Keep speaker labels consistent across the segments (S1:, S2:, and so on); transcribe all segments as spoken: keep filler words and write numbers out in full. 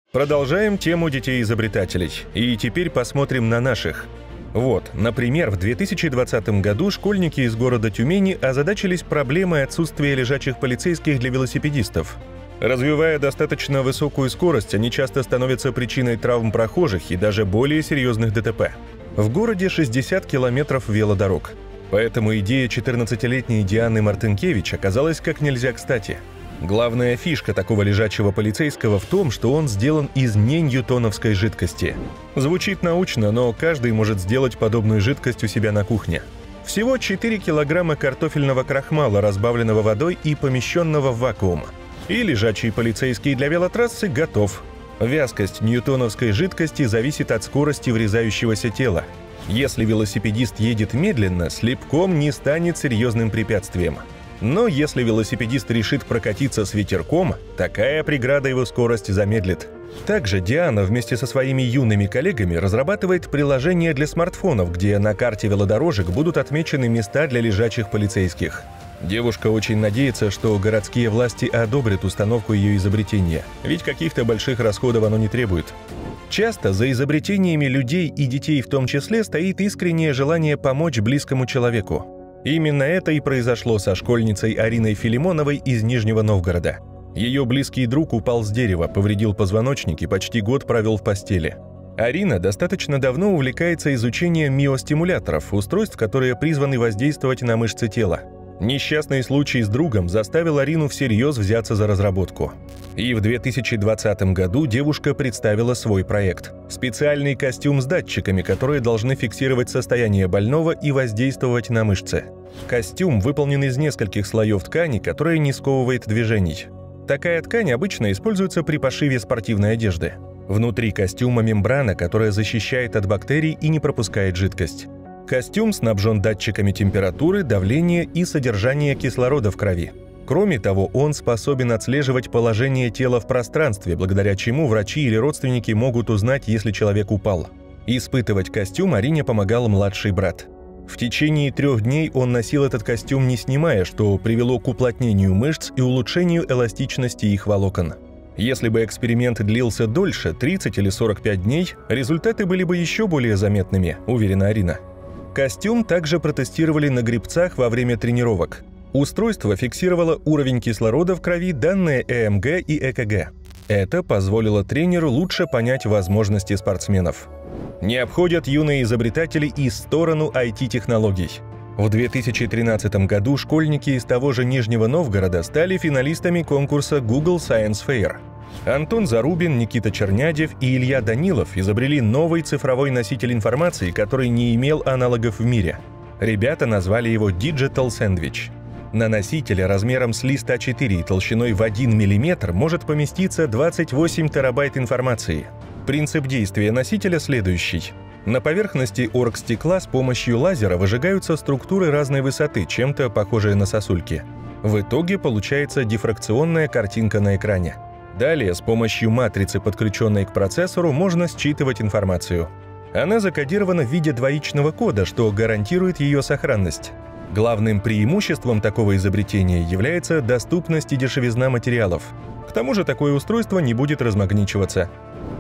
S1: Продолжаем тему детей-изобретателей, и теперь посмотрим на наших. Вот, например, в две тысячи двадцатом году школьники из города Тюмени озадачились проблемой отсутствия лежачих полицейских для велосипедистов. Развивая достаточно высокую скорость, они часто становятся причиной травм прохожих и даже более серьезных ДТП. В городе шестьдесят километров велодорог. Поэтому идея четырнадцатилетней Дианы Мартынкевич оказалась как нельзя кстати. Главная фишка такого лежачего полицейского в том, что он сделан из не ньютоновской жидкости. Звучит научно, но каждый может сделать подобную жидкость у себя на кухне. Всего четыре килограмма картофельного крахмала, разбавленного водой и помещенного в вакуум. И лежачий полицейский для велотрассы готов. Вязкость ньютоновской жидкости зависит от скорости врезающегося тела. Если велосипедист едет медленно, слепком не станет серьезным препятствием. Но если велосипедист решит прокатиться с ветерком, такая преграда его скорость замедлит. Также Диана вместе со своими юными коллегами разрабатывает приложение для смартфонов, где на карте велодорожек будут отмечены места для лежачих полицейских. Девушка очень надеется, что городские власти одобрят установку ее изобретения, ведь каких-то больших расходов оно не требует. Часто за изобретениями людей и детей в том числе стоит искреннее желание помочь близкому человеку. Именно это и произошло со школьницей Ариной Филимоновой из Нижнего Новгорода. Ее близкий друг упал с дерева, повредил позвоночник и почти год провел в постели. Арина достаточно давно увлекается изучением миостимуляторов, устройств, которые призваны воздействовать на мышцы тела. Несчастный случай с другом заставил Арину всерьез взяться за разработку. И в две тысячи двадцатом году девушка представила свой проект – специальный костюм с датчиками, которые должны фиксировать состояние больного и воздействовать на мышцы. Костюм выполнен из нескольких слоев ткани, которая не сковывает движений. Такая ткань обычно используется при пошиве спортивной одежды. Внутри костюма мембрана, которая защищает от бактерий и не пропускает жидкость. Костюм снабжен датчиками температуры, давления и содержания кислорода в крови. Кроме того, он способен отслеживать положение тела в пространстве, благодаря чему врачи или родственники могут узнать, если человек упал. Испытывать костюм Арине помогал младший брат. В течение трех дней он носил этот костюм не снимая, что привело к уплотнению мышц и улучшению эластичности их волокон. Если бы эксперимент длился дольше, тридцать или сорок пять дней, результаты были бы еще более заметными, уверена Арина. Костюм также протестировали на гребцах во время тренировок. Устройство фиксировало уровень кислорода в крови, данные Э Эм Гэ и Э Ка Гэ. Это позволило тренеру лучше понять возможности спортсменов. Не обходят юные изобретатели и сторону ай ти-технологий. В две тысячи тринадцатом году школьники из того же Нижнего Новгорода стали финалистами конкурса Google Science Fair. Антон Зарубин, Никита Чернядев и Илья Данилов изобрели новый цифровой носитель информации, который не имел аналогов в мире. Ребята назвали его Digital Sandwich. На носителе размером с лист А четыре и толщиной в один миллиметр может поместиться двадцать восемь терабайт информации. Принцип действия носителя следующий. На поверхности оргстекла с помощью лазера выжигаются структуры разной высоты, чем-то похожие на сосульки. В итоге получается дифракционная картинка на экране. Далее с помощью матрицы, подключенной к процессору, можно считывать информацию. Она закодирована в виде двоичного кода, что гарантирует ее сохранность. Главным преимуществом такого изобретения является доступность и дешевизна материалов. К тому же такое устройство не будет размагничиваться.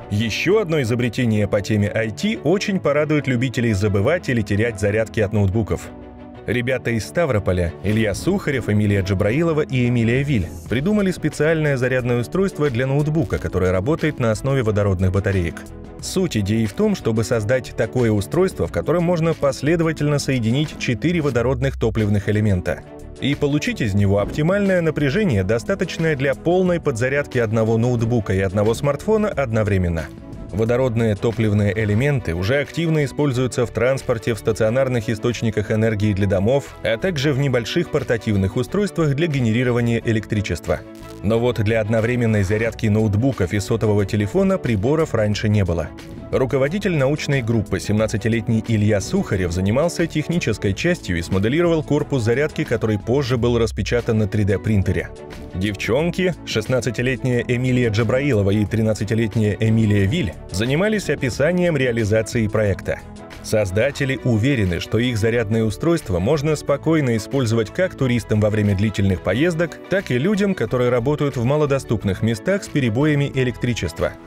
S1: Еще одно изобретение по теме ай ти очень порадует любителей забывать или терять зарядки от ноутбуков. Ребята из Ставрополя, Илья Сухарев, Эмилия Джабраилова и Эмилия Виль, придумали специальное зарядное устройство для ноутбука, которое работает на основе водородных батареек. Суть идеи в том, чтобы создать такое устройство, в котором можно последовательно соединить четыре водородных топливных элемента и получить из него оптимальное напряжение, достаточное для полной подзарядки одного ноутбука и одного смартфона одновременно. Водородные топливные элементы уже активно используются в транспорте, в стационарных источниках энергии для домов, а также в небольших портативных устройствах для генерирования электричества. Но вот для одновременной зарядки ноутбуков и сотового телефона приборов раньше не было. Руководитель научной группы, семнадцатилетний Илья Сухарев, занимался технической частью и смоделировал корпус зарядки, который позже был распечатан на три дэ принтере. Девчонки, шестнадцатилетняя Эмилия Джабраилова и тринадцатилетняя Эмилия Виль, занимались описанием реализации проекта. Создатели уверены, что их зарядное устройство можно спокойно использовать как туристам во время длительных поездок, так и людям, которые работают в малодоступных местах с перебоями электричества.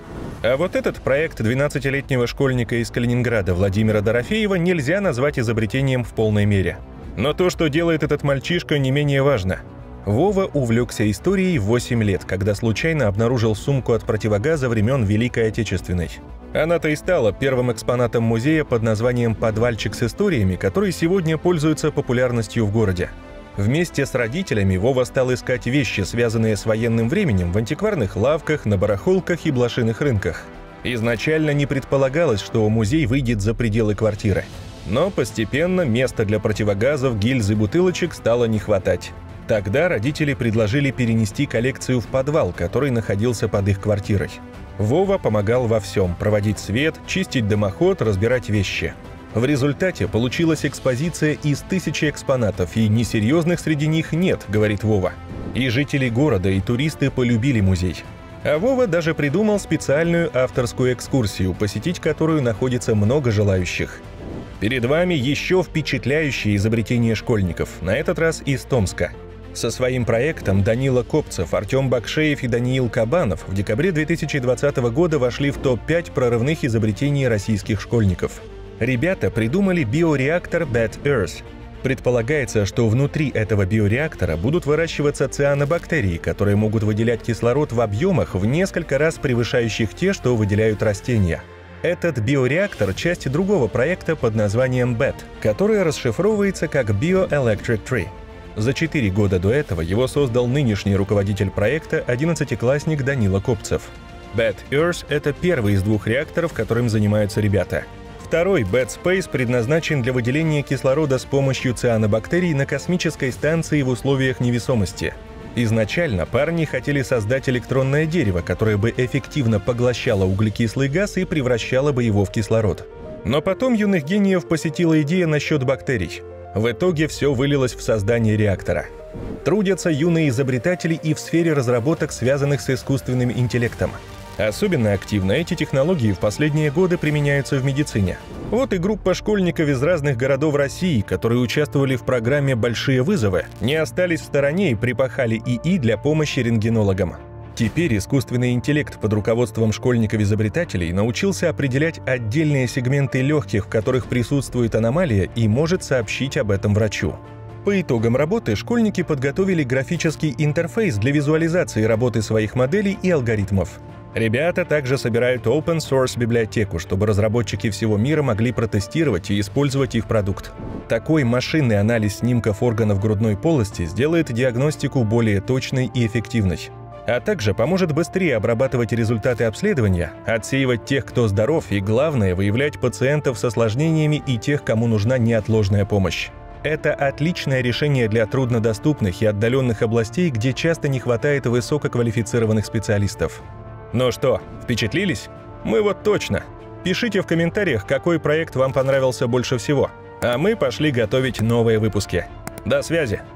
S1: А вот этот проект двенадцатилетнего школьника из Калининграда Владимира Дорофеева нельзя назвать изобретением в полной мере. Но то, что делает этот мальчишка, не менее важно. Вова увлекся историей в восемь лет, когда случайно обнаружил сумку от противогаза времен Великой Отечественной. Она-то и стала первым экспонатом музея под названием «Подвальчик с историями», который сегодня пользуется популярностью в городе. Вместе с родителями Вова стал искать вещи, связанные с военным временем, в антикварных лавках, на барахолках и блошиных рынках. Изначально не предполагалось, что музей выйдет за пределы квартиры. Но постепенно места для противогазов, гильз и бутылочек стало не хватать. Тогда родители предложили перенести коллекцию в подвал, который находился под их квартирой. Вова помогал во всем – проводить свет, чистить дымоход, разбирать вещи. В результате получилась экспозиция из тысячи экспонатов, и несерьезных среди них нет, говорит Вова. И жители города, и туристы полюбили музей. А Вова даже придумал специальную авторскую экскурсию, посетить которую находится много желающих. Перед вами еще впечатляющее изобретение школьников, на этот раз из Томска. Со своим проектом Данила Копцев, Артем Бакшеев и Даниил Кабанов в декабре две тысячи двадцатого года вошли в топ пять прорывных изобретений российских школьников. Ребята придумали биореактор Bad Earth. Предполагается, что внутри этого биореактора будут выращиваться цианобактерии, которые могут выделять кислород в объемах в несколько раз превышающих те, что выделяют растения. Этот биореактор – часть другого проекта под названием би и ти, который расшифровывается как Bioelectric Tree. За четыре года до этого его создал нынешний руководитель проекта, одиннадцатиклассник Данила Копцев. Bad Earth – это первый из двух реакторов, которым занимаются ребята. Второй, Bad Space, предназначен для выделения кислорода с помощью цианобактерий на космической станции в условиях невесомости. Изначально парни хотели создать электронное дерево, которое бы эффективно поглощало углекислый газ и превращало бы его в кислород. Но потом юных гениев посетила идея насчет бактерий. В итоге все вылилось в создание реактора. Трудятся юные изобретатели и в сфере разработок, связанных с искусственным интеллектом. Особенно активно эти технологии в последние годы применяются в медицине. Вот и группа школьников из разных городов России, которые участвовали в программе «Большие вызовы», не остались в стороне и припахали ИИ для помощи рентгенологам. Теперь искусственный интеллект под руководством школьников-изобретателей научился определять отдельные сегменты легких, в которых присутствует аномалия, и может сообщить об этом врачу. По итогам работы школьники подготовили графический интерфейс для визуализации работы своих моделей и алгоритмов. Ребята также собирают open-source библиотеку, чтобы разработчики всего мира могли протестировать и использовать их продукт. Такой машинный анализ снимков органов грудной полости сделает диагностику более точной и эффективной, а также поможет быстрее обрабатывать результаты обследования, отсеивать тех, кто здоров, и, главное, выявлять пациентов с осложнениями и тех, кому нужна неотложная помощь. Это отличное решение для труднодоступных и отдаленных областей, где часто не хватает высококвалифицированных специалистов. Ну что, впечатлились? Мы вот точно. Пишите в комментариях, какой проект вам понравился больше всего. А мы пошли готовить новые выпуски. До связи!